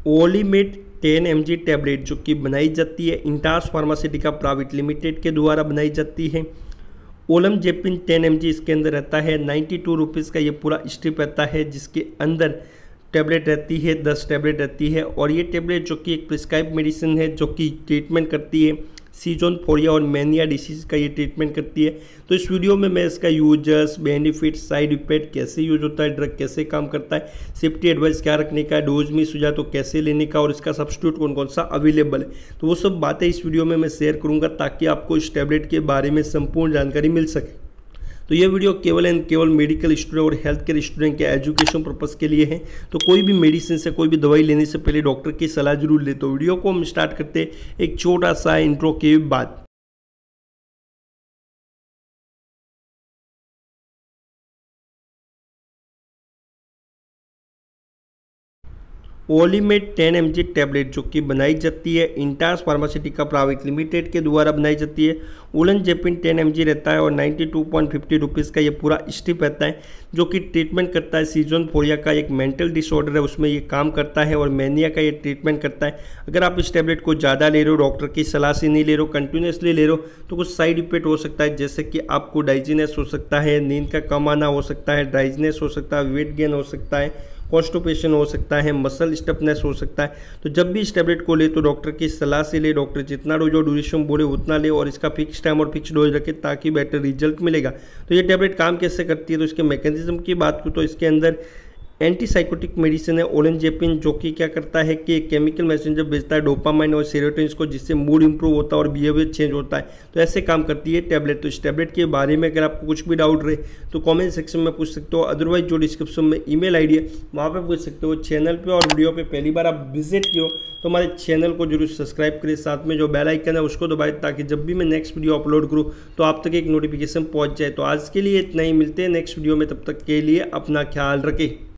ओलिमेट 10 mg tablet जो कि बनाई जाती है इंटास फार्मास्यूटिका प्राइवेट लिमिटेड के द्वारा बनाई जाती है। ओलमजेपिन 10 mg इसके अंदर रहता है। 92 रुपीज़ का ये पूरा स्ट्रिप रहता है जिसके अंदर टैबलेट रहती है, 10 टैबलेट रहती है। और ये टैबलेट जो कि एक प्रिस्क्राइब मेडिसिन है जो कि ट्रीटमेंट करती है सीजोनफोरिया और मैनिया डिसीज़ का ये ट्रीटमेंट करती है। तो इस वीडियो में मैं इसका यूजर्स, बेनिफिट्स, साइड इफेक्ट, कैसे यूज होता है, ड्रग कैसे काम करता है, सेफ्टी एडवाइस क्या रखने का, डोज मिस हो जाए तो कैसे लेने का और इसका सब्स्टिट्यूट कौन कौन सा अवेलेबल है, तो वो सब बातें इस वीडियो में मैं शेयर करूँगा ताकि आपको इस टैबलेट के बारे में संपूर्ण जानकारी मिल सके। तो ये वीडियो केवल एंड केवल मेडिकल स्टूडेंट और हेल्थ केयर स्टूडेंट के एजुकेशन पर्पस के लिए है। तो कोई भी मेडिसिन से, कोई भी दवाई लेने से पहले डॉक्टर की सलाह जरूर ले। तो वीडियो को हम स्टार्ट करते हैं एक छोटा सा इंट्रो के बाद। ओलिमेट 10 mg टैबलेट जो कि बनाई जाती है इंटास फार्मास्यूटिका प्राइवेट लिमिटेड के द्वारा बनाई जाती है। ओलनजेपिन 10 mg रहता है और 92.50 रुपीज़ का ये पूरा स्ट्रिप रहता है जो कि ट्रीटमेंट करता है सीजोनफोरिया का एक मेंटल डिसऑर्डर है, उसमें ये काम करता है। और मैनिया का ये ट्रीटमेंट करता है। अगर आप इस टैबलेट को ज़्यादा ले रहे हो, डॉक्टर की सलाह से नहीं ले रहे हो, कंटिन्यूसली ले रहे हो, तो कुछ साइड इफेक्ट हो सकता है जैसे कि आपको डाइजीनेस हो सकता है, नींद का कम आना हो सकता है, ड्राइजनेस हो सकता है, वेट गेन हो सकता है, कॉन्स्टिपेशन हो सकता है, मसल स्टफनेस हो सकता है। तो जब भी इस टैबलेट को ले तो डॉक्टर की सलाह से ले, डॉक्टर जितना डोज और ड्यूरेशन बोले उतना ले और इसका फिक्स टाइम और फिक्स डोज रखे ताकि बेटर रिजल्ट मिलेगा। तो ये टैबलेट काम कैसे करती है, तो इसके मैकेनिज्म की बात करूँ तो इसके अंदर एंटीसाइकोटिक मेडिसिन है ओलनजेपिन जो कि क्या करता है कि केमिकल मैसेंजर भेजता है डोपामाइन और सेरोटोनिन को, जिससे मूड इंप्रूव होता है और बिहेवियर चेंज होता है। तो ऐसे काम करती है टैबलेट। तो इस टैबलेट के बारे में अगर आपको कुछ भी डाउट रहे तो कमेंट सेक्शन में पूछ सकते हो, अदरवाइज जो डिस्क्रिप्शन में ईमेल आईडी है वहाँ पे पूछ सकते हो। चैनल पे और वीडियो पे पहली बार आप विजिट किए तो हमारे चैनल को जरूर सब्सक्राइब करें, साथ में जो बेल आइकन है उसको दबाएं ताकि जब भी मैं नेक्स्ट वीडियो अपलोड करूँ तो आप तक एक नोटिफिकेशन पहुँच जाए। तो आज के लिए इतना ही, मिलते हैं नेक्स्ट वीडियो में, तब तक के लिए अपना ख्याल रखें।